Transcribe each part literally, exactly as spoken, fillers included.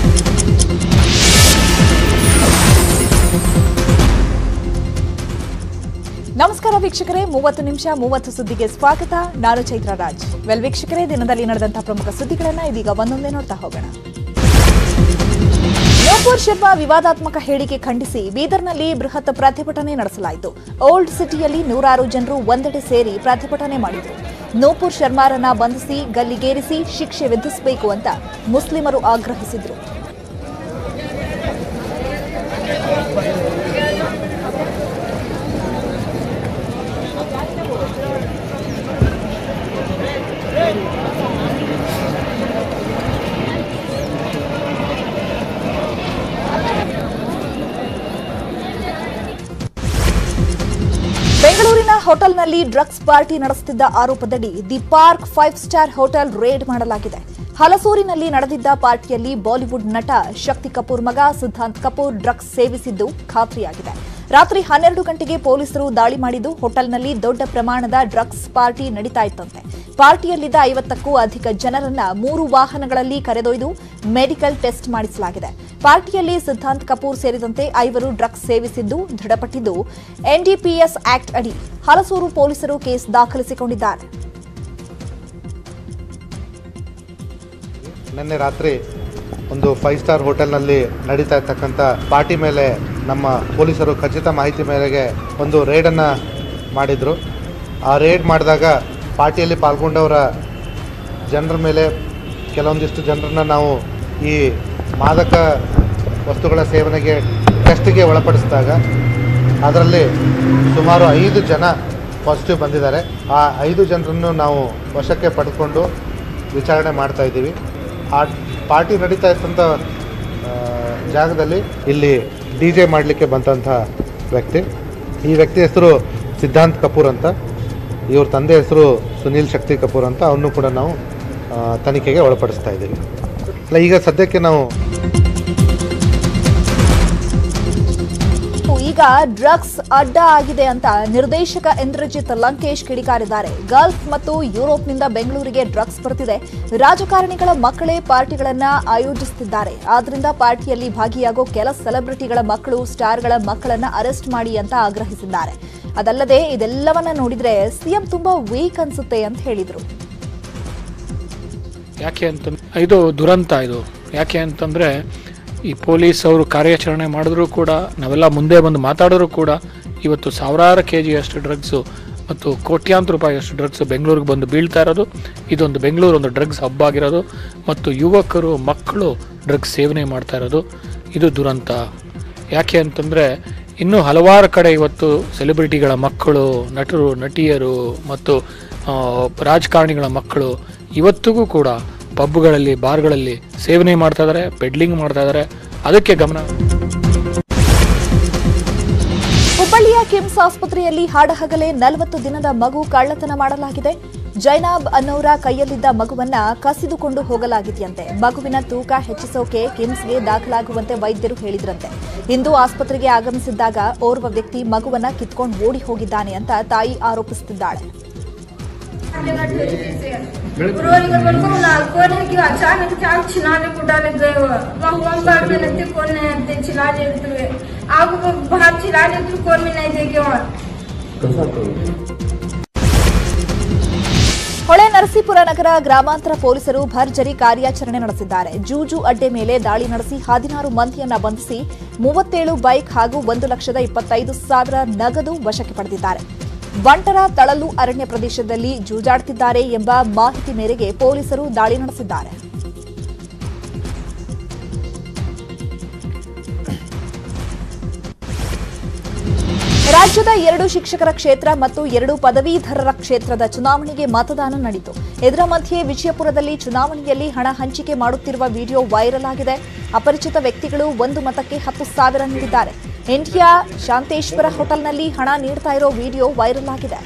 ನಮಸ್ಕಾರ ವೀಕ್ಷಕರೇ, ಮೂವತ್ತು ನಿಮಿಷ ಮೂವತ್ತು ಸುದ್ದಿಗೆ ಸ್ವಾಗತ. ನಾನು ಚೈತ್ರ ರಾಜ್. ವೆಲ್ ವೀಕ್ಷಕರೇ, ದಿನದಲ್ಲಿ ನಡೆದಂತಹ ಪ್ರಮುಖ ಸುದ್ದಿಗಳನ್ನ ಇದೀಗ ಒಂದೊಂದೇ ನೋಡ್ತಾ ಹೋಗೋಣ. ನೂಪುರ್ ಶರ್ಮಾ ವಿವಾದಾತ್ಮಕ ಹೇಳಿಕೆ ಖಂಡಿಸಿ ಬೀದರ್ನಲ್ಲಿ ಬೃಹತ್ ಪ್ರತಿಭಟನೆ ನಡೆಸಲಾಯಿತು. ಓಲ್ಡ್ ಸಿಟಿಯಲ್ಲಿ ನೂರಾರು ಜನರು ಒಂದೆಡೆ ಸೇರಿ ಪ್ರತಿಭಟನೆ ಮಾಡಿದರು. ನೂಪುರ್ ಶರ್ಮಾರನ್ನ ಬಂಧಿಸಿ ಗಲ್ಲಿಗೇರಿಸಿ ಶಿಕ್ಷೆ ವಿಧಿಸಬೇಕು ಅಂತ ಮುಸ್ಲಿಮರು ಆಗ್ರಹಿಸಿದರು. ಬೆಂಗಳೂರಿನ ಹೋಟೆಲ್ನಲ್ಲಿ ಡ್ರಗ್ಸ್ ಪಾರ್ಟಿ ನಡೆಸುತ್ತಿದ್ದ ಆರೋಪದಡಿ the park five star hotel raid ಮಾಡಲಾಗಿದೆ. ಹಲಸೂರಿನಲ್ಲಿ ನಡೆದಿದ್ದ ಪಾರ್ಟಿಯಲ್ಲಿ ಬಾಲಿವುಡ್ ನಟ ಶಕ್ತಿ ಕಪೂರ್ ಮಗ ಸಿದ್ಧಾಂತ್ ಕಪೂರ್ ಡ್ರಗ್ಸ್ ಸೇವಿಸಿದ್ದು ಖಾತ್ರಿಯಾಗಿದೆ. ರಾತ್ರಿ ಹನ್ನೆರಡು ಗಂಟೆಗೆ ಪೊಲೀಸರು ದಾಳಿ ಮಾಡಿದ್ದು ಹೋಟೆಲ್ನಲ್ಲಿ ದೊಡ್ಡ ಪ್ರಮಾಣದ ಡ್ರಗ್ಸ್ ಪಾರ್ಟಿ ನಡೀತಾ ಇತ್ತಂತೆ. ಪಾರ್ಟಿಯಲ್ಲಿದ್ದ ಐವತ್ತಕ್ಕೂ ಅಧಿಕ ಜನರನ್ನ ಮೂರು ವಾಹನಗಳಲ್ಲಿ ಕರೆದೊಯ್ದು ಮೆಡಿಕಲ್ ಟೆಸ್ಟ್ ಮಾಡಿಸಲಾಗಿದೆ. ಪಾರ್ಟಿಯಲ್ಲಿ ಸಿದ್ಧಾಂತ್ ಕಪೂರ್ ಸೇರಿದಂತೆ ಐವರು ಡ್ರಗ್ಸ್ ಸೇವಿಸಿದ್ದು ದೃಢಪಟ್ಟಿದ್ದು ಎನ್ಡಿಪಿಎಸ್ ಆಕ್ಟ್ ಅಡಿ ಹಲಸೂರು ಪೊಲೀಸರು ಕೇಸ್ ದಾಖಲಿಸಿಕೊಂಡಿದ್ದಾರೆ. ನಿನ್ನೆ ರಾತ್ರಿ ಒಂದು ಫೈವ್ ಸ್ಟಾರ್ ಹೋಟೆಲ್ನಲ್ಲಿ ನಡೀತಾ ಇರ್ತಕ್ಕಂಥ ಪಾರ್ಟಿ ಮೇಲೆ ನಮ್ಮ ಪೊಲೀಸರು ಖಚಿತ ಮಾಹಿತಿ ಮೇರೆಗೆ ಒಂದು ರೇಡನ್ನು ಮಾಡಿದರು. ಆ ರೇಡ್ ಮಾಡಿದಾಗ ಪಾರ್ಟಿಯಲ್ಲಿ ಪಾಲ್ಗೊಂಡವರ ಜನರ ಮೇಲೆ ಕೆಲವೊಂದಿಷ್ಟು ಜನರನ್ನು ನಾವು ಈ ಮಾದಕ ವಸ್ತುಗಳ ಸೇವನೆಗೆ ಟೆಸ್ಟ್ಗೆ ಒಳಪಡಿಸಿದಾಗ ಅದರಲ್ಲಿ ಸುಮಾರು ಐದು ಜನ ಪಾಸಿಟಿವ್ ಬಂದಿದ್ದಾರೆ. ಆ ಐದು ಜನರನ್ನು ನಾವು ವಶಕ್ಕೆ ಪಡೆದುಕೊಂಡು ವಿಚಾರಣೆ ಮಾಡ್ತಾ ಇದ್ದೀವಿ. ಆ ಪಾರ್ಟಿ ನಡೀತಾ ಇದ್ದಂಥ ಜಾಗದಲ್ಲಿ ಇಲ್ಲಿ ಡಿ ಜೆ ಮಾಡಲಿಕ್ಕೆ ಬಂದಂಥ ವ್ಯಕ್ತಿ, ಈ ವ್ಯಕ್ತಿ ಹೆಸರು ಸಿದ್ಧಾಂತ್ ಕಪೂರ್ ಅಂತ, ಇವ್ರ ತಂದೆ ಹೆಸರು ಸುನೀಲ್ ಶಕ್ತಿ ಕಪೂರ್ ಅಂತ. ಅವನು ಕೂಡ ನಾವು ತನಿಖೆಗೆ ಒಳಪಡಿಸ್ತಾ ಇದ್ದೀವಿ. ಅಲ್ಲ, ಈಗ ಸದ್ಯಕ್ಕೆ ನಾವು ಈಗ ಡ್ರಗ್ಸ್ ಅಡ್ಡ ಆಗಿದೆ ಅಂತ ನಿರ್ದೇಶಕ ಇಂದ್ರಜಿತ್ ಲಂಕೇಶ್ ಕಿಡಿಕಾರಿದ್ದಾರೆ. ಗಲ್ಫ್ ಮತ್ತು ಯುರೋಪ್ನಿಂದ ಬೆಂಗಳೂರಿಗೆ ಡ್ರಗ್ಸ್ ಬರುತ್ತಿದೆ. ರಾಜಕಾರಣಿಗಳ ಮಕ್ಕಳೇ ಪಾರ್ಟಿಗಳನ್ನ ಆಯೋಜಿಸುತ್ತಿದ್ದಾರೆ. ಆದ್ರಿಂದ ಪಾರ್ಟಿಯಲ್ಲಿ ಭಾಗಿಯಾಗೋ ಕೆಲ ಸೆಲೆಬ್ರಿಟಿಗಳ ಮಕ್ಕಳು, ಸ್ಟಾರ್ಗಳ ಮಕ್ಕಳನ್ನ ಅರೆಸ್ಟ್ ಮಾಡಿ ಅಂತ ಆಗ್ರಹಿಸಿದ್ದಾರೆ. ಅದಲ್ಲದೆ ಇದೆಲ್ಲವನ್ನ ನೋಡಿದ್ರೆ ಸಿಎಂ ತುಂಬಾ ವೀಕ್ ಅನ್ಸುತ್ತೆ ಅಂತ ಹೇಳಿದ್ರು. ಯಾಕೆ ಅಂತ ಇದು ದುರಂತ. ಇದು ಯಾಕೆ ಅಂತಂದ್ರೆ ಈ ಪೊಲೀಸ್ ಅವರು ಕಾರ್ಯಾಚರಣೆ ಮಾಡಿದ್ರು ಕೂಡ, ನಾವೆಲ್ಲ ಮುಂದೆ ಬಂದು ಮಾತಾಡಿದ್ರು ಕೂಡ, ಇವತ್ತು ಸಾವಿರಾರು ಕೆ ಜಿಯಷ್ಟು ಡ್ರಗ್ಸು ಮತ್ತು ಕೋಟ್ಯಾಂತರ ರೂಪಾಯಿಯಷ್ಟು ಡ್ರಗ್ಸ್ ಬೆಂಗಳೂರಿಗೆ ಬಂದು ಬೀಳ್ತಾ ಇರೋದು. ಇದೊಂದು ಬೆಂಗಳೂರು ಒಂದು ಡ್ರಗ್ಸ್ ಹಬ್ ಆಗಿರೋದು ಮತ್ತು ಯುವಕರು ಮಕ್ಕಳು ಡ್ರಗ್ಸ್ ಸೇವನೆ ಮಾಡ್ತಾ ಇರೋದು ಇದು ದುರಂತ. ಯಾಕೆ ಅಂತಂದರೆ ಇನ್ನೂ ಹಲವಾರು ಕಡೆ ಇವತ್ತು ಸೆಲೆಬ್ರಿಟಿಗಳ ಮಕ್ಕಳು, ನಟರು, ನಟಿಯರು ಮತ್ತು ರಾಜಕಾರಣಿಗಳ ಮಕ್ಕಳು ಇವತ್ತಿಗೂ ಕೂಡ ಪಬ್ಗಳಲ್ಲಿ, ಬಾರ್ಗಳಲ್ಲಿ ಸೇವನೆ ಮಾಡ್ತಾ ಇದ್ದಾರೆ, ಪೆಡ್ಲಿಂಗ್ ಮಾಡ್ತಾ ಇದ್ದಾರೆ. ಅದಕ್ಕೆ ಗಮನ. ಹುಬ್ಬಳ್ಳಿಯ ಕಿಮ್ಸ್ ಆಸ್ಪತ್ರೆಯಲ್ಲಿ ಹಾಡಹಗಲೇ ನಲವತ್ತು ದಿನದ ಮಗು ಕಳ್ಳತನ ಮಾಡಲಾಗಿದೆ. ಜೈನಾಬ್ ಅನ್ನೋರ ಕೈಯಲ್ಲಿದ್ದ ಮಗುವನ್ನ ಕಸಿದುಕೊಂಡು ಹೋಗಲಾಗಿದೆಯಂತೆ. ಮಗುವಿನ ತೂಕ ಹೆಚ್ಚಿಸೋಕೆ ಕಿಮ್ಸ್ಗೆ ದಾಖಲಾಗುವಂತೆ ವೈದ್ಯರು ಹೇಳಿದ್ರಂತೆ. ಇಂದು ಆಸ್ಪತ್ರೆಗೆ ಆಗಮಿಸಿದ್ದಾಗ ಓರ್ವ ವ್ಯಕ್ತಿ ಮಗುವನ್ನ ಕಿತ್ಕೊಂಡು ಓಡಿ ಹೋಗಿದ್ದಾನೆ ಅಂತ ತಾಯಿ ಆರೋಪಿಸುತ್ತಿದ್ದಾಳೆ. अचानक चाक छिनाने को डाले गए वहाँ होम गार्ड में लगते कौन नहीं आते छिनाने हुए आग बाहर छिलाने तो कौन भी नहीं देखे वहाँ. ಹೊಳೆ ನರಸೀಪುರ ನಗರ ಗ್ರಾಮಾಂತರ ಪೊಲೀಸರು ಭರ್ಜರಿ ಕಾರ್ಯಾಚರಣೆ ನಡೆಸಿದ್ದಾರೆ. ಜೂಜು ಅಡ್ಡೆ ಮೇಲೆ ದಾಳಿ ನಡೆಸಿ ಹದಿನಾರು ಮಂದಿಯನ್ನ ಬಂಧಿಸಿ ಮೂವತ್ತೇಳು ಬೈಕ್ ಹಾಗೂ ಒಂದು ಲಕ್ಷದ ಇಪ್ಪತ್ತೈದು ಸಾವಿರ ನಗದು ವಶಕ್ಕೆ ಪಡೆದಿದ್ದಾರೆ. ಬಂಟರ ತಳಲು ಅರಣ್ಯ ಪ್ರದೇಶದಲ್ಲಿ ಜೂಜಾಡುತ್ತಿದ್ದಾರೆ ಎಂಬ ಮಾಹಿತಿ ಮೇರೆಗೆ ಪೊಲೀಸರು ದಾಳಿ ನಡೆಸಿದ್ದಾರೆ. ರಾಜ್ಯದ ಎರಡು ಶಿಕ್ಷಕರ ಕ್ಷೇತ್ರ ಮತ್ತು ಎರಡು ಪದವೀಧರರ ಕ್ಷೇತ್ರದ ಚುನಾವಣೆಗೆ ಮತದಾನ ನಡೆಯಿತು. ಇದರ ಮಧ್ಯೆ ವಿಜಯಪುರದಲ್ಲಿ ಚುನಾವಣೆಯಲ್ಲಿ ಹಣ ಹಂಚಿಕೆ ಮಾಡುತ್ತಿರುವ ವಿಡಿಯೋ ವೈರಲ್ ಆಗಿದೆ. ಅಪರಿಚಿತ ವ್ಯಕ್ತಿಗಳು ಒಂದು ಮತಕ್ಕೆ ಹತ್ತು ಸಾವಿರ ನೀಡಿದ್ದಾರೆ. ಇಂಡಿಯಾ ಶಾಂತೇಶ್ವರ ಹೋಟೆಲ್ನಲ್ಲಿ ಹಣ ನೀಡ್ತಾ ಇರೋ ವಿಡಿಯೋ ವೈರಲ್ ಆಗಿದೆ.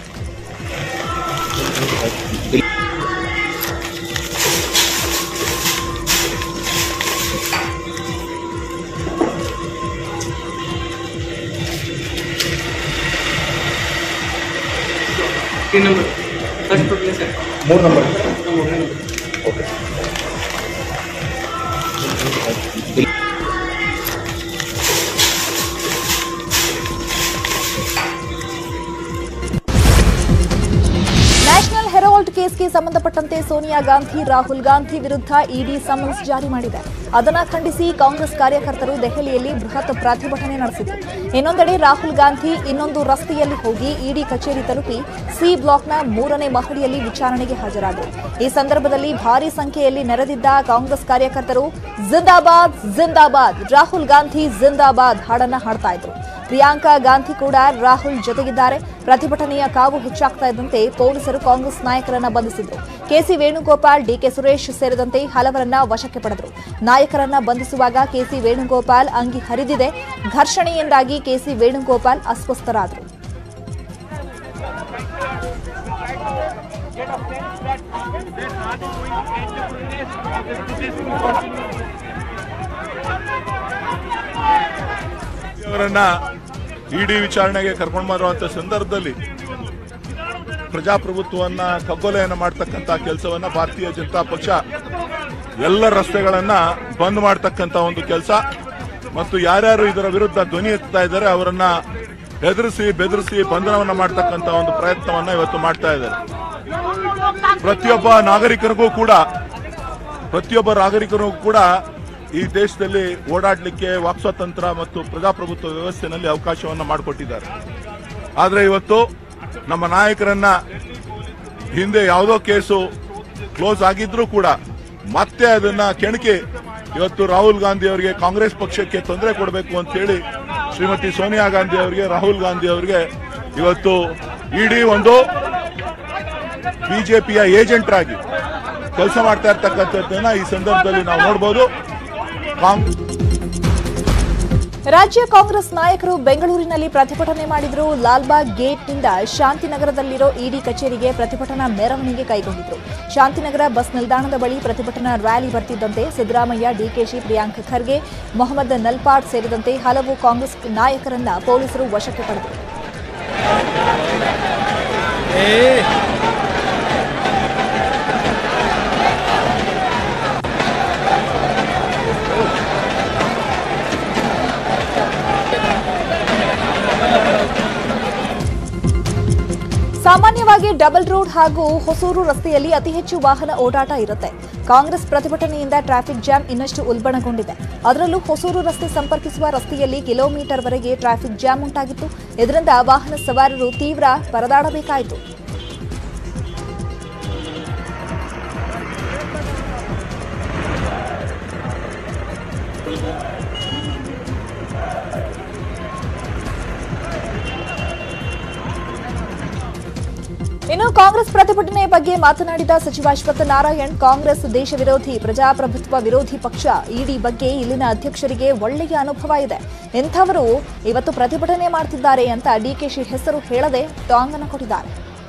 तीन नंबर फर्स्ट टोटल सर ಮೂರು ನಂಬರ್ ಓಕೆ ನ್ಯಾಷನಲ್ ಹೆರಾಲ್ಡ್ ಕೇಸ್ಗೆ ಸಂಬಂಧಪಟ್ಟಂತೆ ಸೋನಿಯಾ ಗಾಂಧಿ ರಾಹುಲ್ ಗಾಂಧಿ ವಿರುದ್ಧ ಇಡಿ ಸಮನ್ಸ್ ಜಾರಿ ಮಾಡಿದೆ. ಅದನ್ನ ಖಂಡಿಸಿ ಕಾಂಗ್ರೆಸ್ ಕಾರ್ಯಕರ್ತರು ದೆಹಲಿಯಲ್ಲಿ ಬೃಹತ್ ಪ್ರತಿಭಟನೆ ನಡೆಸಿದರು. ಇನ್ನೊಂದೆಡೆ ರಾಹುಲ್ ಗಾಂಧಿ ಇನ್ನೊಂದು ರಸ್ತೆಯಲ್ಲಿ ಹೋಗಿ ಇಡಿ ಕಚೇರಿ ತಲುಪಿ ಸಿ ಬ್ಲಾಕ್ನ ಮೂರನೇ ಮಹಡಿಯಲ್ಲಿ ವಿಚಾರಣೆಗೆ ಹಾಜರಾದರು. ಈ ಸಂದರ್ಭದಲ್ಲಿ ಭಾರೀ ಸಂಖ್ಯೆಯಲ್ಲಿ ನೆರೆದಿದ್ದ ಕಾಂಗ್ರೆಸ್ ಕಾರ್ಯಕರ್ತರು ಜಿಂದಾಬಾದ್ ಜಿಂದಾಬಾದ್ ರಾಹುಲ್ ಗಾಂಧಿ ಜಿಂದಾಬಾದ್ ಹಾಡನ್ನ ಹಾಡ್ತಾ ಇದ್ರು. ಪ್ರಿಯಾಂಕಾ ಗಾಂಧಿ ಕೂಡ ರಾಹುಲ್ ಜೊತೆಗಿದ್ದಾರೆ. ಪ್ರತಿಭಟನೆಯ ಕಾವು ಹೆಚ್ಚಾಗ್ತಾ ಇದ್ದಂತೆ ಪೊಲೀಸರು ಕಾಂಗ್ರೆಸ್ ನಾಯಕರನ್ನ ಬಂಧಿಸಿದ್ರು. ಕೆಸಿ ವೇಣುಗೋಪಾಲ್, ಡಿಕೆ ಸುರೇಶ್ ಸೇರಿದಂತೆ ಹಲವರನ್ನ ವಶಕ್ಕೆ ಪಡೆದರು. ನಾಯಕರನ್ನ ಬಂಧಿಸುವಾಗ ಕೆಸಿ ವೇಣುಗೋಪಾಲ್ ಅಂಗಿ ಹರಿದಿದೆ. ಘರ್ಷಣೆಯಿಂದಾಗಿ ಕೆಸಿ ವೇಣುಗೋಪಾಲ್ ಅಸ್ವಸ್ಥರಾದರು. ಅವರನ್ನ ಇಡಿ ವಿಚಾರಣೆಗೆ ಕರ್ಕೊಂಡು ಬರುವಂತ ಸಂದರ್ಭದಲ್ಲಿ ಪ್ರಜಾಪ್ರಭುತ್ವವನ್ನ ಕಗ್ಗೊಲೆಯನ್ನ ಮಾಡ್ತಕ್ಕಂತ ಕೆಲಸವನ್ನ ಭಾರತೀಯ ಜನತಾ ಪಕ್ಷ ಎಲ್ಲ ರಸ್ತೆಗಳನ್ನ ಬಂದ್ ಮಾಡ್ತಕ್ಕಂತ ಒಂದು ಕೆಲಸ ಮತ್ತು ಯಾರ್ಯಾರು ಇದರ ವಿರುದ್ಧ ಧ್ವನಿ ಎತ್ತಾ ಇದ್ದಾರೆ ಅವರನ್ನ ಹೆದರಿಸಿ ಬೆದರಿಸಿ ಬಂಧನವನ್ನ ಮಾಡ್ತಕ್ಕಂತ ಒಂದು ಪ್ರಯತ್ನವನ್ನ ಇವತ್ತು ಮಾಡ್ತಾ ಇದ್ದಾರೆ. ಪ್ರತಿಯೊಬ್ಬ ನಾಗರಿಕರಿಗೂ ಕೂಡ ಪ್ರತಿಯೊಬ್ಬ ನಾಗರಿಕರಿಗೂ ಕೂಡ ಈ ದೇಶದಲ್ಲಿ ಓಡಾಡಲಿಕ್ಕೆ ವಾಕ್ ಸ್ವಾತಂತ್ರ್ಯ ಮತ್ತು ಪ್ರಜಾಪ್ರಭುತ್ವ ವ್ಯವಸ್ಥೆಯಲ್ಲಿ ಅವಕಾಶವನ್ನು ಮಾಡಿಕೊಟ್ಟಿದ್ದಾರೆ. ಆದರೆ ಇವತ್ತು ನಮ್ಮ ನಾಯಕರನ್ನ ಹಿಂದೆ ಯಾವುದೋ ಕೇಸು ಕ್ಲೋಸ್ ಆಗಿದ್ರೂ ಕೂಡ ಮತ್ತೆ ಅದನ್ನ ಕೆಣಕಿ ಇವತ್ತು ರಾಹುಲ್ ಗಾಂಧಿ ಅವರಿಗೆ ಕಾಂಗ್ರೆಸ್ ಪಕ್ಷಕ್ಕೆ ತೊಂದರೆ ಕೊಡಬೇಕು ಅಂತೇಳಿ ಶ್ರೀಮತಿ ಸೋನಿಯಾ ಗಾಂಧಿ ಅವರಿಗೆ ರಾಹುಲ್ ಗಾಂಧಿ ಅವರಿಗೆ ಇವತ್ತು ಇಡಿ ಒಂದು ಬಿಜೆಪಿಯ ಏಜೆಂಟ್ ಆಗಿ ಕೆಲಸ ಮಾಡ್ತಾ ಇರ್ತಕ್ಕಂಥದ್ದನ್ನ ಈ ಸಂದರ್ಭದಲ್ಲಿ ನಾವು ನೋಡಬಹುದು. ರಾಜ್ಯ ಕಾಂಗ್ರೆಸ್ ನಾಯಕರು ಬೆಂಗಳೂರಿನಲ್ಲಿ ಪ್ರತಿಭಟನೆ ಮಾಡಿದ್ರು. ಲಾಲ್ಬಾಗ್ ಗೇಟ್ನಿಂದ ಶಾಂತಿನಗರದಲ್ಲಿರೋ ಇಡಿ ಕಚೇರಿಗೆ ಪ್ರತಿಭಟನಾ ಮೆರವಣಿಗೆ ಕೈಗೊಂಡಿದ್ರು. ಶಾಂತಿನಗರ ಬಸ್ ನಿಲ್ದಾಣದ ಬಳಿ ಪ್ರತಿಭಟನಾ ರ್ಯಾಲಿ ಬರ್ತಿದ್ದಂತೆ ಸಿದ್ದರಾಮಯ್ಯ, ಡಿಕೆಶಿ, ಪ್ರಿಯಾಂಕ ಖರ್ಗೆ, ಮೊಹಮ್ಮದ್ ನಲ್ಪಾಡ್ ಸೇರಿದಂತೆ ಹಲವು ಕಾಂಗ್ರೆಸ್ ನಾಯಕರನ್ನ ಪೊಲೀಸರು ವಶಕ್ಕೆ ಪಡೆದರು. ಸಾಮಾನ್ಯವಾಗಿ ಡಬಲ್ ರೋಡ್ ಹಾಗೂ ಹೊಸೂರು ರಸ್ತೆಯಲ್ಲಿ ಅತಿ ಹೆಚ್ಚು ವಾಹನ ಓಡಾಟ ಇರುತ್ತೆ. ಕಾಂಗ್ರೆಸ್ ಪ್ರತಿಭಟನೆಯಿಂದ ಟ್ರಾಫಿಕ್ ಜಾಮ್ ಇನ್ನಷ್ಟು ಉಲ್ಬಣಗೊಂಡಿದೆ. ಅದರಲ್ಲೂ ಹೊಸೂರು ರಸ್ತೆ ಸಂಪರ್ಕಿಸುವ ರಸ್ತೆಯಲ್ಲಿ ಕಿಲೋಮೀಟರ್ ವರೆಗೆ ಟ್ರಾಫಿಕ್ ಜಾಮ್ ಉಂಟಾಗಿತ್ತು. ಇದರಿಂದ ವಾಹನ ಸವಾರರು ತೀವ್ರ ಪರದಾಡಬೇಕಾಯಿತು. ಇನ್ನು ಕಾಂಗ್ರೆಸ್ ಪ್ರತಿಭಟನೆ ಬಗ್ಗೆ ಮಾತನಾಡಿದ ಸಚಿವ ಅಶ್ವತ್ಥ ನಾರಾಯಣ್, ಕಾಂಗ್ರೆಸ್ ದೇಶ ವಿರೋಧಿ, ಪ್ರಜಾಪ್ರಭುತ್ವ ವಿರೋಧಿ ಪಕ್ಷ. ಇಡಿ ಬಗ್ಗೆ ಇಲ್ಲಿನ ಅಧ್ಯಕ್ಷರಿಗೆ ಒಳ್ಳೆಯ ಅನುಭವ ಇದೆ. ಇಂಥವರು ಇವತ್ತು ಪ್ರತಿಭಟನೆ ಮಾಡ್ತಿದ್ದಾರೆ ಅಂತ ಡಿಕೆಶಿ ಹೆಸರು ಹೇಳದೆ ಟಾಂಗ್ ಅನ್ನು ಕೊಟ್ಟಿದ್ದಾರೆ.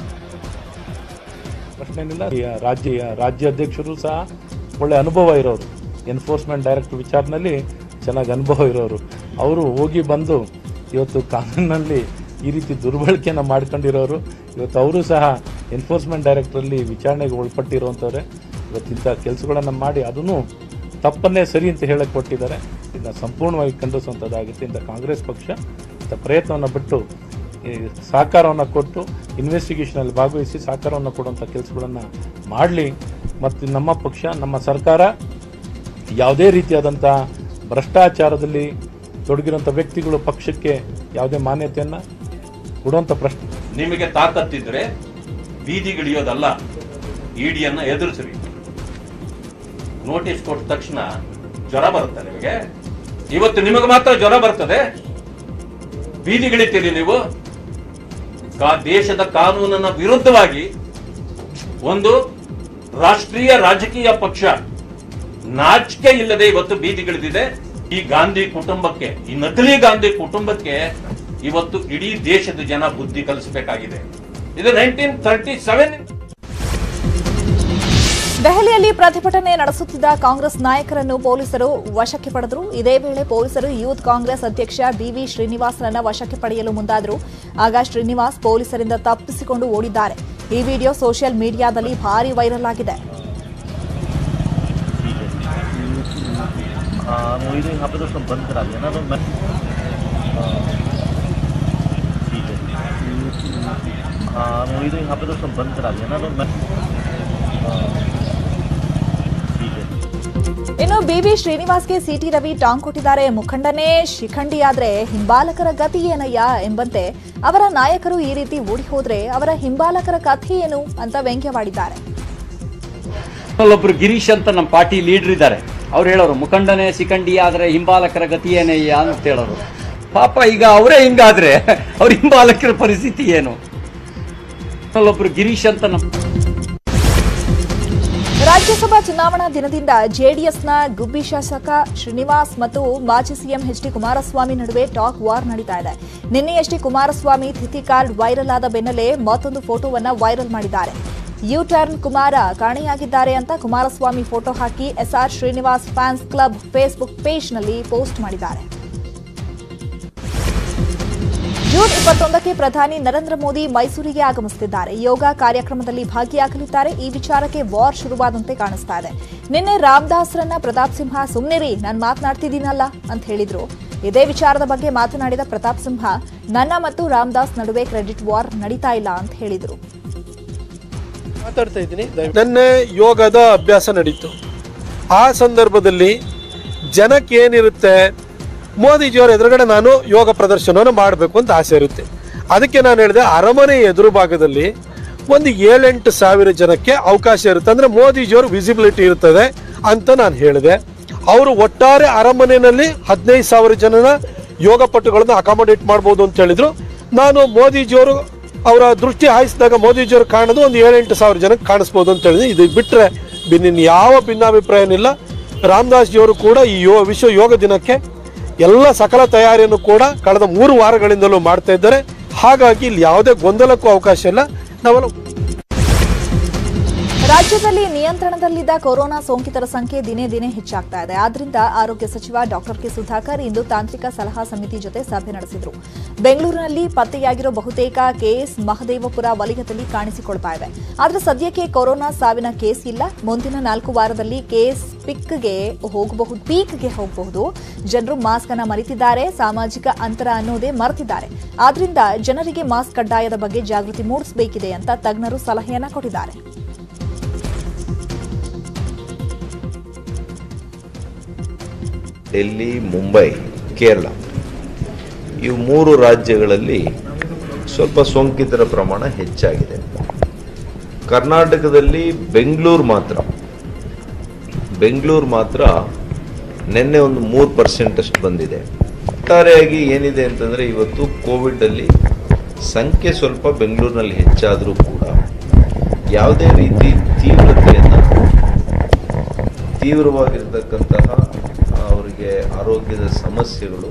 ರಾಜ್ಯ ರಾಜ್ಯಾಧ್ಯಕ್ಷರು ಸಹ ಒಳ್ಳೆ ಅನುಭವ ಇರೋರು, ಎನ್ಫೋರ್ಸ್ಮೆಂಟ್ ಡೈರೆಕ್ಟರ್ ವಿಚಾರದಲ್ಲಿ ಚೆನ್ನಾಗಿ ಅನುಭವ ಇರೋರು. ಅವರು ಹೋಗಿ ಬಂದು ಇವತ್ತು ಕಾನೂನಿನಲ್ಲಿ ಈ ರೀತಿ ದುರ್ಬಳಕೆಯನ್ನು ಮಾಡ್ಕೊಂಡಿರೋರು. ಇವತ್ತು ಅವರು ಸಹ ಎನ್ಫೋರ್ಸ್ಮೆಂಟ್ ಡೈರೆಕ್ಟರಲ್ಲಿ ವಿಚಾರಣೆಗೆ ಒಳಪಟ್ಟಿರುವಂಥವ್ರೆ. ಇವತ್ತಿಂಥ ಕೆಲಸಗಳನ್ನು ಮಾಡಿ ಅದನ್ನು ತಪ್ಪನ್ನೇ ಸರಿ ಅಂತ ಹೇಳಕ್ಕೆ ಕೊಟ್ಟಿದ್ದಾರೆ. ಇದನ್ನು ಸಂಪೂರ್ಣವಾಗಿ ಖಂಡಿಸುವಂಥದ್ದಾಗುತ್ತೆ. ಇಂಥ ಕಾಂಗ್ರೆಸ್ ಪಕ್ಷ ಇಂಥ ಪ್ರಯತ್ನವನ್ನು ಬಿಟ್ಟು ಸಹಕಾರವನ್ನು ಕೊಟ್ಟು ಇನ್ವೆಸ್ಟಿಗೇಷನಲ್ಲಿ ಭಾಗವಹಿಸಿ ಸಹಕಾರವನ್ನು ಕೊಡುವಂಥ ಕೆಲಸಗಳನ್ನು ಮಾಡಲಿ. ಮತ್ತು ನಮ್ಮ ಪಕ್ಷ, ನಮ್ಮ ಸರ್ಕಾರ ಯಾವುದೇ ರೀತಿಯಾದಂಥ ಭ್ರಷ್ಟಾಚಾರದಲ್ಲಿ ತೊಡಗಿರುವಂಥ ವ್ಯಕ್ತಿಗಳು ಪಕ್ಷಕ್ಕೆ ಯಾವುದೇ ಮಾನ್ಯತೆಯನ್ನು ಕೊಡುವಂಥ ಪ್ರಶ್ನೆ. ನಿಮಗೆ ತಾಕತ್ತಿದ್ರೆ ಬೀದಿಗಿಳಿಯೋದಲ್ಲ, ಇಡಿಯನ್ನ ಎದುರಿಸ್ರಿ. ನೋಟಿಸ್ ಕೊಟ್ಟ ತಕ್ಷಣ ಜ್ವರ ಬರುತ್ತೆ ನಿಮಗೆ. ಇವತ್ತು ನಿಮಗೆ ಮಾತ್ರ ಜ್ವರ ಬರ್ತದೆ, ಬೀದಿಗಿಳಿತೀರಿ ನೀವು. ದೇಶದ ಕಾನೂನಿನ ವಿರುದ್ಧವಾಗಿ ಒಂದು ರಾಷ್ಟ್ರೀಯ ರಾಜಕೀಯ ಪಕ್ಷ ನಾಚಿಕೆ ಇಲ್ಲದೆ ಇವತ್ತು ಬೀದಿಗಿಳಿದಿದೆ. ಈ ಗಾಂಧಿ ಕುಟುಂಬಕ್ಕೆ, ಈ ನಕಲಿ ಗಾಂಧಿ ಕುಟುಂಬಕ್ಕೆ ಇವತ್ತು ಇಡೀ ದೇಶದ ಜನ ಬುದ್ಧಿ ಕಲಿಸಬೇಕಾಗಿದೆ. ಇದು ನೈನ್ಟೀನ್ ತರ್ಟಿ ಸೆವೆನ್ ದೆಹಲಿಯಲ್ಲಿ ಪ್ರತಿಭಟನೆ ನಡೆಸುತ್ತಿದ್ದ ಕಾಂಗ್ರೆಸ್ ನಾಯಕರನ್ನು ಪೊಲೀಸರು ವಶಕ್ಕೆ ಪಡೆದರು. ಇದೇ ವೇಳೆ ಪೊಲೀಸರು ಯೂತ್ ಕಾಂಗ್ರೆಸ್ ಅಧ್ಯಕ್ಷ ಬಿವಿ ಶ್ರೀನಿವಾಸನನ್ನ ವಶಕ್ಕೆ ಪಡೆಯಲು ಮುಂದಾದರು. ಆಗ ಶ್ರೀನಿವಾಸ್ ಪೊಲೀಸರಿಂದ ತಪ್ಪಿಸಿಕೊಂಡು ಓಡಿದ್ದಾರೆ. ಈ ವಿಡಿಯೋ ಸೋಷಿಯಲ್ ಮೀಡಿಯಾದಲ್ಲಿ ಭಾರಿ ವೈರಲ್ ಆಗಿದೆ. हाँ मोहित यहाँ पे तो सब बंद करा दिया ना, तो मैं ठीक है। हाँ मोहित यहाँ पे तो सब बंद करा दिया ना, तो मैं ठीक है। ಇನ್ನು ಬಿವಿ ಶ್ರೀನಿವಾಸ್ಗೆ ಸಿಟಿ ರವಿ ಟಾಂಗ್ ಕೊಟ್ಟಿದ್ದಾರೆ. ಮುಖಂಡನೇ ಶಿಖಂಡಿಯಾದ್ರೆ ಹಿಂಬಾಲಕರ ಗತಿ ಏನಯ್ಯ ಎಂಬಂತೆ ಅವರ ನಾಯಕರು ಈ ರೀತಿ ಓಡಿ ಹೋದ್ರೆ ಅವರ ಹಿಂಬಾಲಕರ ಕಥೆ ಏನು ಅಂತ ವ್ಯಂಗ್ಯವಾಡಿದ್ದಾರೆ. ಒಬ್ರು ಗಿರೀಶ್ ಅಂತ ನಮ್ಮ ಪಾರ್ಟಿ ಲೀಡರ್ ಇದ್ದಾರೆ, ಅವ್ರು ಹೇಳೋರು ಮುಖಂಡನೇ ಶಿಖಂಡಿ ಆದ್ರೆ ಹಿಂಬಾಲಕರ ಗತಿ ಏನಯ್ಯ ಅಂತ ಹೇಳೋರು. ಪಾಪ ಈಗ ಅವರೇ ಹಿಂಗಾದ್ರೆ ಅವ್ರ ಹಿಂಬಾಲಕರ ಪರಿಸ್ಥಿತಿ ಏನು? ಒಬ್ರು ಗಿರೀಶ್ ಅಂತ ನಮ್ಮ ರಾಜ್ಯಸಭಾ ಚುನಾವಣಾ ದಿನದಿಂದ ಜೆಡಿಎಸ್ನ ಗುಬ್ಬಿ ಶಾಸಕ ಶ್ರೀನಿವಾಸ್ ಮತ್ತು ಮಾಜಿ ಸಿಎಂ ಎಚ್ ಡಿ ಕುಮಾರಸ್ವಾಮಿ ನಡುವೆ ಟಾಕ್ ವಾರ್ ನಡೀತಾ ಇದೆ. ನಿನ್ನೆ ಎಚ್ ಡಿ ಕುಮಾರಸ್ವಾಮಿ ತಿಥಿ ಕಾರ್ಡ್ ವೈರಲ್ ಆದ ಬೆನ್ನಲ್ಲೇ ಮತ್ತೊಂದು ಫೋಟೋವನ್ನ ವೈರಲ್ ಮಾಡಿದ್ದಾರೆ. ಯು ಟರ್ನ್ ಕುಮಾರ ಕಾಣೆಯಾಗಿದ್ದಾರೆ ಅಂತ ಕುಮಾರಸ್ವಾಮಿ ಫೋಟೋ ಹಾಕಿ S R Srinivas fans club Facebook ಪೇಜ್ನಲ್ಲಿ ಪೋಸ್ಟ್ ಮಾಡಿದ್ದಾರೆ. ಜೂನ್ ಇಪ್ಪತ್ತೊಂದಕ್ಕೆ ಪ್ರಧಾನಿ ನರೇಂದ್ರ ಮೋದಿ ಮೈಸೂರಿಗೆ ಆಗಮಿಸುತ್ತಿದ್ದಾರೆ. ಯೋಗ ಕಾರ್ಯಕ್ರಮದಲ್ಲಿ ಭಾಗಿಯಾಗಲಿದ್ದಾರೆ. ಈ ವಿಚಾರಕ್ಕೆ ವಾರ್ ಶುರುವಾದಂತೆ ಕಾಣಿಸ್ತಾ ಇದೆ. ನಿನ್ನೆ ರಾಮದಾಸ್ರನ್ನ ಪ್ರತಾಪ್ ಸಿಂಹ ಸುಮ್ನಿರಿ ನಾನು ಮಾತನಾಡ್ತಿದ್ದೀನಲ್ಲ ಅಂತ ಹೇಳಿದ್ರು. ಇದೇ ವಿಚಾರದ ಬಗ್ಗೆ ಮಾತನಾಡಿದ ಪ್ರತಾಪ್ ಸಿಂಹ ನನ್ನ ಮತ್ತು ರಾಮದಾಸ್ ನಡುವೆ ಕ್ರೆಡಿಟ್ ವಾರ್ ನಡೀತಾ ಇಲ್ಲ ಅಂತ ಹೇಳಿದ್ರು. ಮಾತಾಡ್ತಾ ಇದ್ದೀನಿ. ನಿನ್ನೆ ಯೋಗದ ಅಭ್ಯಾಸ ನಡೀತು. ಆ ಸಂದರ್ಭದಲ್ಲಿ ಜನಕ್ಕೆ ಏನಿರುತ್ತೆ, ಮೋದಿಜಿಯವರ ಎದುರುಗಡೆ ನಾನು ಯೋಗ ಪ್ರದರ್ಶನವನ್ನು ಮಾಡಬೇಕು ಅಂತ ಆಸೆ ಇರುತ್ತೆ. ಅದಕ್ಕೆ ನಾನು ಹೇಳಿದೆ ಅರಮನೆ ಎದುರು ಭಾಗದಲ್ಲಿ ಒಂದು ಏಳೆಂಟು ಸಾವಿರ ಜನಕ್ಕೆ ಅವಕಾಶ ಇರುತ್ತೆ, ಅಂದರೆ ಮೋದಿಜಿಯವರು ವಿಸಿಬಿಲಿಟಿ ಇರ್ತದೆ ಅಂತ ನಾನು ಹೇಳಿದೆ. ಅವರು ಒಟ್ಟಾರೆ ಅರಮನೆಯಲ್ಲಿ ಹದಿನೈದು ಸಾವಿರ ಜನನ ಯೋಗ ಪಟುಗಳನ್ನು ಅಕಾಮಡೇಟ್ ಮಾಡ್ಬೋದು ಅಂತ ಹೇಳಿದ್ರು. ನಾನು ಮೋದಿಜಿಯವರು ಅವರ ದೃಷ್ಟಿ ಹಾಯಿಸಿದಾಗ ಮೋದಿಜಿಯವರು ಕಾಣೋದು ಒಂದು ಏಳೆಂಟು ಸಾವಿರ ಜನಕ್ಕೆ ಕಾಣಿಸ್ಬೋದು ಅಂತ ಹೇಳಿದೆ. ಇದು ಬಿಟ್ಟರೆ ಬಿನ್ನ ಯಾವ ಭಿನ್ನಾಭಿಪ್ರಾಯ ಏನಿಲ್ಲ. ರಾಮದಾಸ್ ಜಿಯವರು ಕೂಡ ಈ ಯೋ ವಿಶ್ವ ಯೋಗ ದಿನಕ್ಕೆ ಎಲ್ಲ ಸಕಲ ತಯಾರಿಯನ್ನು ಕೂಡ ಕಳೆದ ಮೂರು ವಾರಗಳಿಂದಲೂ ಮಾಡ್ತಾ ಇದ್ದಾರೆ. ಹಾಗಾಗಿ ಇಲ್ಲಿ ಯಾವುದೇ ಗೊಂದಲಕ್ಕೂ ಅವಕಾಶ ಇಲ್ಲ. ನಾವೆಲ್ಲ ರಾಜ್ಯದಲ್ಲಿ ನಿಯಂತ್ರಣದಲ್ಲಿದ್ದ ಕೊರೋನಾ ಸೋಂಕಿತರ ಸಂಖ್ಯೆ ದಿನೇ ದಿನೇ ಹೆಚ್ಚಾಗ್ತಾ ಇದೆ. ಆದ್ರಿಂದ ಆರೋಗ್ಯ ಸಚಿವ ಡಾಕ್ಟರ್ ಕೆ ಸುಧಾಕರ್ ಇಂದು ತಾಂತ್ರಿಕ ಸಲಹಾ ಸಮಿತಿ ಜೊತೆ ಸಭೆ ನಡೆಸಿದರು. ಬೆಂಗಳೂರಿನಲ್ಲಿ ಪತ್ತೆಯಾಗಿರೋ ಬಹುತೇಕ ಕೇಸ್ ಮಹದೇವಪುರ ವಲಯದಲ್ಲಿ ಕಾಣಿಸಿಕೊಳ್ತಾ ಇವೆ. ಆದರೆ ಸದ್ಯಕ್ಕೆ ಕೊರೋನಾ ಸಾವಿನ ಕೇಸ್ ಇಲ್ಲ. ಮುಂದಿನ ನಾಲ್ಕು ವಾರದಲ್ಲಿ ಕೇಸ್ ಪಿಕ್ಗೆ ಹೋಗಬಹುದು ಪೀಕ್ಗೆ ಹೋಗಬಹುದು. ಜನರು ಮಾಸ್ಕ್ ಅನ್ನ ಮರೆತಿದ್ದಾರೆ, ಸಾಮಾಜಿಕ ಅಂತರ ಅನ್ನೋದೇ ಮರೆತಿದ್ದಾರೆ. ಆದ್ರಿಂದ ಜನರಿಗೆ ಮಾಸ್ಕ್ ಕಡ್ಡಾಯದ ಬಗ್ಗೆ ಜಾಗೃತಿ ಮೂಡಿಸಬೇಕಿದೆ ಅಂತ ತಜ್ಞರು ಸಲಹೆಯನ್ನ ಕೊಟ್ಟಿದ್ದಾರೆ. ಡೆಲ್ಲಿ, ಮುಂಬೈ, ಕೇರಳ ಇವು ಮೂರು ರಾಜ್ಯಗಳಲ್ಲಿ ಸ್ವಲ್ಪ ಸೋಂಕಿತರ ಪ್ರಮಾಣ ಹೆಚ್ಚಾಗಿದೆ. ಕರ್ನಾಟಕದಲ್ಲಿ ಬೆಂಗಳೂರು ಮಾತ್ರ ಬೆಂಗಳೂರು ಮಾತ್ರ ನಿನ್ನೆ ಒಂದು ಮೂರು ಪರ್ಸೆಂಟ್ ಅಷ್ಟು ಬಂದಿದೆ. ಒಟ್ಟಾರೆಯಾಗಿ ಏನಿದೆ ಅಂತಂದರೆ ಇವತ್ತು ಕೋವಿಡಲ್ಲಿ ಸಂಖ್ಯೆ ಸ್ವಲ್ಪ ಬೆಂಗಳೂರಿನಲ್ಲಿ ಹೆಚ್ಚಾದರೂ ಕೂಡ ಯಾವುದೇ ರೀತಿ ತೀವ್ರತೆಯನ್ನು ತೀವ್ರವಾಗಿರ್ತಕ್ಕಂತಹ ಅವರಿಗೆ ಆರೋಗ್ಯದ ಸಮಸ್ಯೆಗಳು.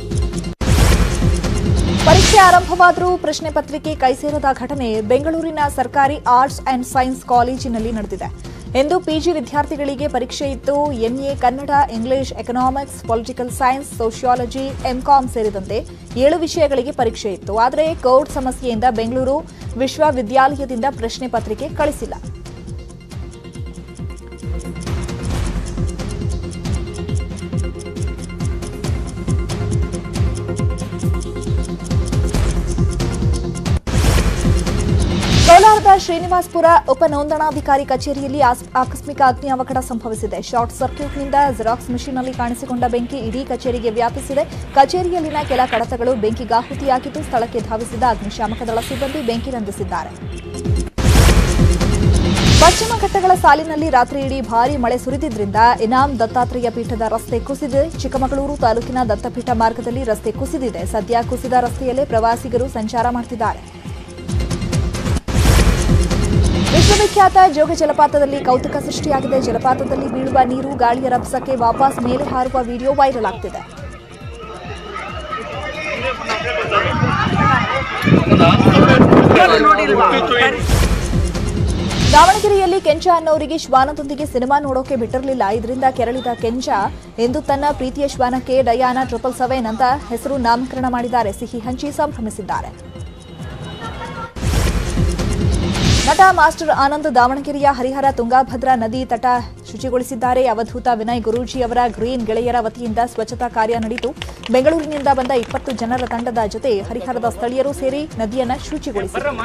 ಪರೀಕ್ಷೆ ಆರಂಭವಾದರೂ ಪ್ರಶ್ನೆ ಪತ್ರಿಕೆ ಕೈಸೇರದ ಘಟನೆ ಬೆಂಗಳೂರಿನ ಸರ್ಕಾರಿ ಆರ್ಟ್ಸ್ ಅಂಡ್ ಸೈನ್ಸ್ ಕಾಲೇಜಿನಲ್ಲಿ ನಡೆದಿದೆ. ಇಂದು ಪಿಜಿ ವಿದ್ಯಾರ್ಥಿಗಳಿಗೆ ಪರೀಕ್ಷೆ ಇತ್ತು. MA Kannada, English, economics, political science, sociology, MCom ಸೇರಿದಂತೆ ಏಳು ವಿಷಯಗಳಿಗೆ ಪರೀಕ್ಷೆ ಇತ್ತು. ಆದರೆ ಕೋವಿಡ್ ಸಮಸ್ಯೆಯಿಂದ ಬೆಂಗಳೂರು ವಿಶ್ವವಿದ್ಯಾಲಯದಿಂದ ಪ್ರಶ್ನೆ ಪತ್ರಿಕೆ ಕಳಿಸಿಲ್ಲ. ಕೋಲಾರದ ಶ್ರೀನಿವಾಸ್ಪುರ ಉಪನೋಂದಣಾಧಿಕಾರಿ ಕಚೇರಿಯಲ್ಲಿ ಆಕಸ್ಮಿಕ ಅಗ್ನಿ ಅವಘಡ ಸಂಭವಿಸಿದೆ. ಶಾರ್ಟ್ ಸರ್ಕ್ಯೂಟ್ನಿಂದ ಜೆರಾಕ್ಸ್ ಮಿಷಿನ್ನಲ್ಲಿ ಕಾಣಿಸಿಕೊಂಡ ಬೆಂಕಿ ಇಡೀ ಕಚೇರಿಗೆ ವ್ಯಾಪಿಸಿದೆ. ಕಚೇರಿಯಲ್ಲಿನ ಕೆಲ ಕಡತಗಳು ಬೆಂಕಿಗಾಹುತಿಯಾಗಿದ್ದು ಸ್ಥಳಕ್ಕೆ ಧಾವಿಸಿದ ಅಗ್ನಿಶಾಮಕ ದಳ ಸಿಬ್ಬಂದಿ ಬೆಂಕಿ ನಂದಿಸಿದ್ದಾರೆ. ಪಶ್ಚಿಮ ಘಟ್ಟಗಳ ಸಾಲಿನಲ್ಲಿ ರಾತ್ರಿ ಇಡೀ ಭಾರೀ ಮಳೆ ಸುರಿದಿದ್ದರಿಂದ ಇನಾಂ ದತ್ತಾತ್ರೇಯ ಪೀಠದ ರಸ್ತೆ ಕುಸಿದಿದೆ. ಚಿಕ್ಕಮಗಳೂರು ತಾಲೂಕಿನ ದತ್ತಪೀಠ ಮಾರ್ಗದಲ್ಲಿ ರಸ್ತೆ ಕುಸಿದಿದೆ. ಸದ್ಯ ಕುಸಿದ ರಸ್ತೆಯಲ್ಲೇ ಪ್ರವಾಸಿಗರು ಸಂಚಾರ ಮಾಡುತ್ತಿದ್ದಾರೆ. ವಿಶ್ವವಿಖ್ಯಾತ ಜೋಗ ಜಲಪಾತದಲ್ಲಿ ಕೌತುಕ ಸೃಷ್ಟಿಯಾಗಿದೆ. ಜಲಪಾತದಲ್ಲಿ ಬೀಳುವ ನೀರು ಗಾಳಿಯ ರಭಸಕ್ಕೆ ವಾಪಸ್ ಮೇಲೆ ಹಾರುವ ವಿಡಿಯೋ ವೈರಲ್ ಆಗ್ತಿದೆ. ದಾವಣಗೆರೆಯಲ್ಲಿ ಕೆಂಚ ಅನ್ನೋರಿಗೆ ಶ್ವಾನದೊಂದಿಗೆ ಸಿನಿಮಾ ನೋಡೋಕೆ ಬಿಟ್ಟಿರಲಿಲ್ಲ. ಇದರಿಂದ ಕೆರಳಿದ ಕೆಂಚ ಎಂದು ತನ್ನ ಪ್ರೀತಿಯ ಶ್ವಾನಕ್ಕೆ ಡಯಾನಾ ಟ್ರಿಪಲ್ ಸೆವೆನ್ ಅಂತ ಹೆಸರು ನಾಮಕರಣ ಮಾಡಿದ್ದಾರೆ. ಸಿಹಿ ಹಂಚಿ ಸಂಭ್ರಮಿಸಿದ್ದಾರೆ. ನಟ ಮಾಸ್ಟರ್ ಆನಂದ್ ದಾವಣಗೆರೆಯ ಹರಿಹರ ತುಂಗಾಭದ್ರಾ ನದಿ ತಟ ಶುಚಿಗೊಳಿಸಿದ್ದಾರೆ. ಅವಧೂತ ವಿನಯ್ ಗುರೂಜಿ ಅವರ ಗ್ರೀನ್ ಗೆಳೆಯರ ವತಿಯಿಂದ ಸ್ವಚ್ಛತಾ ಕಾರ್ಯ ನಡೆಯಿತು. ಬೆಂಗಳೂರಿನಿಂದ ಬಂದ ಇಪ್ಪತ್ತು ಜನರ ತಂಡದ ಜೊತೆ ಹರಿಹರದ ಸ್ಥಳೀಯರು ಸೇರಿ ನದಿಯನ್ನು ಶುಚಿಗೊಳಿಸಿದರು.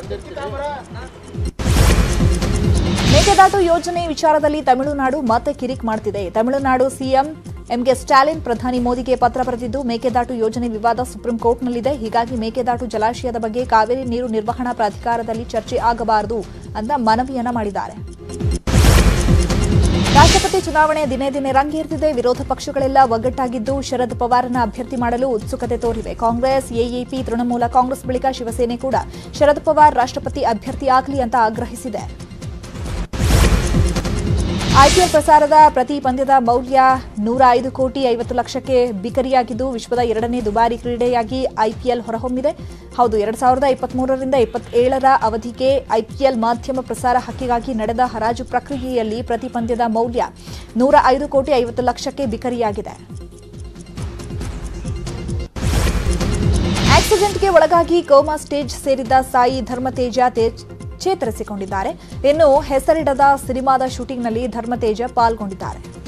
ಮೇಕೆದಾಟು ಯೋಜನೆ ವಿಚಾರದಲ್ಲಿ ತಮಿಳುನಾಡು ಮತ್ತೆ ಕಿರಿಕ್ ಮಾಡುತ್ತಿದೆ. ತಮಿಳುನಾಡು ಸಿಎಂ ಎಂಕೆ ಸ್ಟಾಲಿನ್ ಪ್ರಧಾನಿ ಮೋದಿಗೆ ಪತ್ರ ಬರೆದಿದ್ದು, ಮೇಕೆದಾಟು ಯೋಜನೆ ವಿವಾದ ಸುಪ್ರೀಂ ಕೋರ್ಟ್ನಲ್ಲಿದೆ. ಹೀಗಾಗಿ ಮೇಕೆದಾಟು ಜಲಾಶಯದ ಬಗ್ಗೆ ಕಾವೇರಿ ನೀರು ನಿರ್ವಹಣಾ ಪ್ರಾಧಿಕಾರದಲ್ಲಿ ಚರ್ಚೆ ಆಗಬಾರದು ಅಂತ ಮನವಿಯನ್ನ ಮಾಡಿದ್ದಾರೆ. ರಾಷ್ಟ್ರಪತಿ ಚುನಾವಣೆ ದಿನೇ ದಿನೇ ರಂಗೇರುತ್ತಿದೆ. ವಿರೋಧ ಪಕ್ಷಗಳೆಲ್ಲ ಒಗ್ಗಟ್ಟಾಗಿದ್ದು ಶರದ್ ಪವಾರ್ನ ಅಭ್ಯರ್ಥಿ ಮಾಡಲು ಉತ್ಸುಕತೆ ತೋರಿವೆ. ಕಾಂಗ್ರೆಸ್, ಎಎಪಿ, ತೃಣಮೂಲ ಕಾಂಗ್ರೆಸ್ ಬಳಿಕ ಶಿವಸೇನೆ ಕೂಡ ಶರದ್ ಪವಾರ್ ರಾಷ್ಟ್ರಪತಿ ಅಭ್ಯರ್ಥಿ ಆಗಲಿ ಅಂತ ಆಗ್ರಹಿಸಿದೆ. ಐಪಿಎಲ್ ಪ್ರಸಾರದ ಪ್ರತಿ ಪಂದ್ಯದ ಮೌಲ್ಯ ನೂರ ಐದು ಕೋಟಿ ಐವತ್ತು ಲಕ್ಷಕ್ಕೆ ಬಿಕರಿಯಾಗಿದ್ದು ವಿಶ್ವದ ಎರಡನೇ ದುಬಾರಿ ಕ್ರೀಡೆಯಾಗಿ ಐಪಿಎಲ್ ಹೊರಹೊಮ್ಮಿದೆ. ಹೌದು, ಎರಡ್ ಸಾವಿರದ ಇಪ್ಪತ್ಮೂರರಿಂದ ಇಪ್ಪತ್ತೇಳರ ಅವಧಿಗೆ ಐಪಿಎಲ್ ಮಾಧ್ಯಮ ಪ್ರಸಾರ ಹಕ್ಕಿಗಾಗಿ ನಡೆದ ಹರಾಜು ಪ್ರಕ್ರಿಯೆಯಲ್ಲಿ ಪ್ರತಿ ಪಂದ್ಯದ ಮೌಲ್ಯ ನೂರ ಐದು ಕೋಟಿ ಐವತ್ತು ಲಕ್ಷಕ್ಕೆ ಬಿಕರಿಯಾಗಿದೆ. ಆಕ್ಸಿಡೆಂಟ್ಗೆ ಒಳಗಾಗಿ ಕೋಮಾ ಸ್ಟೇಜ್ ಸೇರಿದ್ದ ಸಾಯಿ ಧರ್ಮತೇಜ ಚೇತರಿಸಿಕೊಂಡಿದ್ದಾರೆ. ಇನ್ನು ಹೆಸರಿಡದ ಸಿನಿಮಾದ ಶೂಟಿಂಗ್ನಲ್ಲಿ ಧರ್ಮತೇಜ ಪಾಲ್ಗೊಂಡಿದ್ದಾರೆ.